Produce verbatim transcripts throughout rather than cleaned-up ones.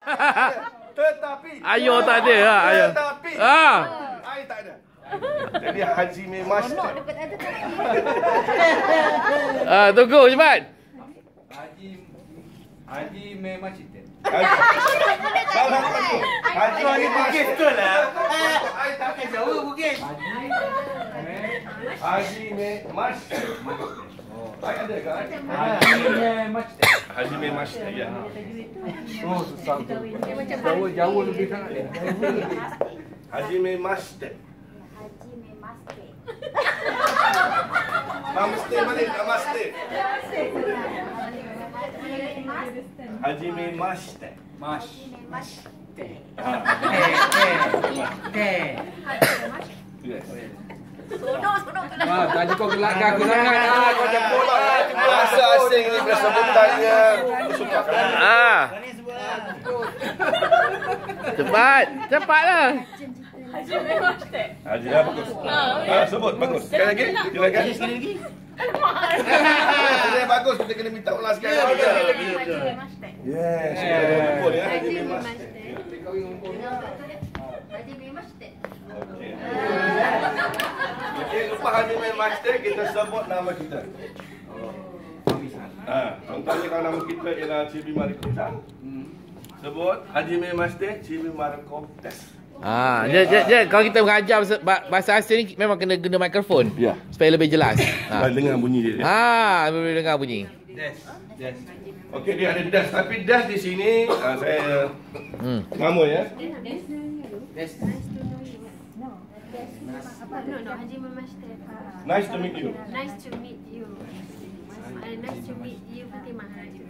Tetapi. Ayo tak ada ha, ayo. Tetapi. Ah. Ai tak ada. Jadi Haji Memas. Ah, tunggu cepat. Haji Haji memang cerita. Salah satu. Haji Memas. Betul lah. Ai tak ada jauh mungkin. Haji Memas. Ai ada kan? Haji memang cerita. Haji Memas ya. Oh susah tu. Jauh jauh lebih sangat dia. Haji Memas. Haji Memaste. Namaste balik, namaste. Haji Memas. Mas. Memaste. Yes. Sono, sono. Wah, tadi kau gelakkan aku sangat ah. Kau jemput lah. Bahasa asing ni bila sebutannya suka. Ah. Cepat, cepatlah. Haji Memaste. Haji dah bagus. Ah, sebut bagus. Sekali lagi, silakan. Sekali lagi. Ini bagus, kita kena minta ulang sekali lagi. Haji Memaste. Yes, sudah betul ya. Haji Memas. Haji Memaste. Okey. Okey, lepas Haji Memas kita sebut nama kita. Ah, contohnya kalau nama kita ialah Cibi Marikota. Sebut Haji Memas Cibi Marikota. Ah, je, je, je. Kalau kita mengajar bahasa, bahasa asing ni memang kena guna mikrofon. Ya. Supaya lebih jelas. Ah, dengar bunyi dia. Ah, boleh dengar bunyi. Des. Des. Okey, dia ada dash tapi dash di sini ah, saya Hmm. nama ya. Des. No, no, Haji Memaste. Nice to meet you. Nice to meet you. Uh, nice to meet you, Fatimah.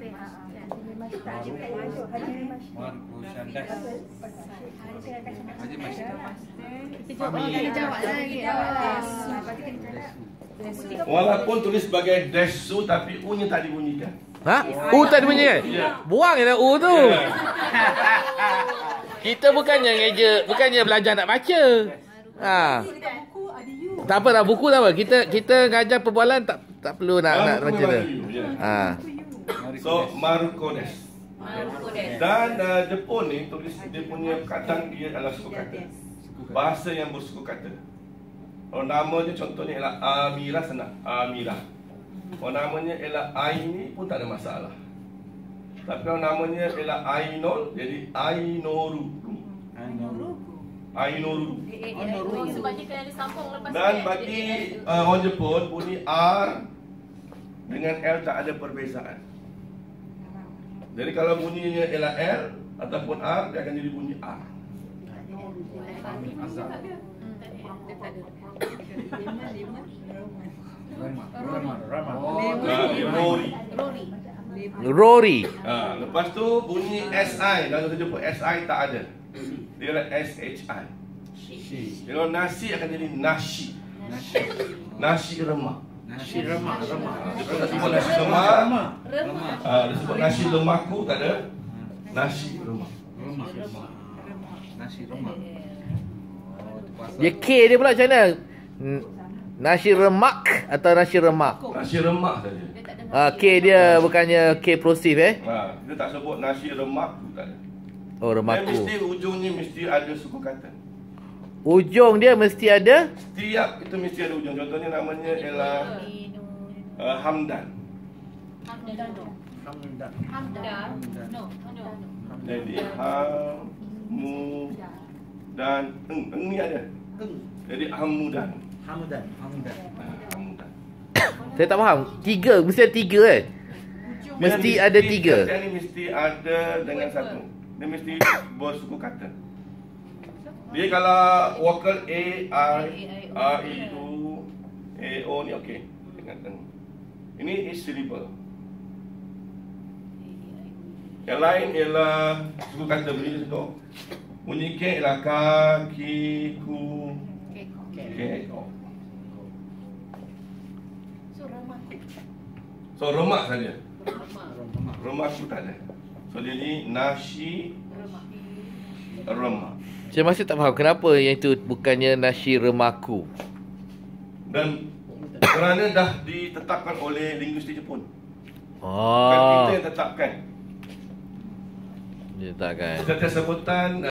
Marco Shandas. Haji Mas. Jawab lagi. Walaupun tulis sebagai desu tapi u-nya tak dibunyikan. Ha? U tak bunyi kan? Ya. Buang je lah U tu. Kita bukannya ngeja, bukannya belajar nak baca. Ha. Tak apa dah, buku tak apa. Kita kita ngajar perbualan tak tak perlu nak Ah, nak buku baca memang tu. you, ya. Ha. So Marcodes. Dan uh, Jepun ni tulis dia punya kadang dia adalah suku kata. Bahasa yang bersuku kata. Kalau namanya contohnya ialah Amira senang. Amira. Kalau namanya ialah Aini pun tak ada masalah. Tapi kalau namanya ialah Ainol jadi Ainoru. Ainoru. Sebabnya kena ada sambung lepas Dan bagi uh, orang Jepun bunyi R dengan L tak ada perbezaan. Jadi kalau bunyinya ialah L ataupun R dia akan jadi bunyi R. Rama. Rama. Nah, Rory. Rory. Ha, lepas tu bunyi S I, kalau kita jumpa S I tak ada. Dia adalah S H I. Kalau nasi akan jadi nasi. Nasi remak. Nasi remak. Remak. Dia tak sebut nasi lemak. Ha, dia sebut nasi lemakku tak ada. Nasi remak. Remak. Nasi remak. Dia K dia pula macam mana? N- Nasi remak atau nasi remak? Nasi remak saja. Ah, K dia bukannya K plosive eh? Ha, dia tak sebut nasi remak tak ada. Oh, Dan remaku. mesti ujungnya mesti ada suku kata. Ujung dia mesti ada. Setiap itu mesti ada ujung. Contohnya namanya ialah uh, Hamdan. Hamdan. Hamdan. No, no. Jadi ham, mu dan eng, eng ni ada. Jadi hamudan. Hamdan. Hamdan. Ah, hamudan. Saya tak faham. Tiga, mesti ada tiga kan? Mesti ada tiga. Kata ni mesti ada dengan satu. Dia mesti bersuku kata. Dia kalau vokal A, I, R, E, U, A, O ni okey. Dengan eng. Ini is syllable. Yang lain ialah suku kata bunyi tu. Bunyi K ialah ka, ki, ku, ke, ko. So, Ramaku. So remak saja. Remak tu tak ada. So jadi nasi remak. Saya masih tak faham kenapa yang itu bukannya nasi remaku. Dan kerana dah ditetapkan oleh linguistik Jepun. Bukan kita Oh. yang tetapkan. Dia takkan. Setiap sebutan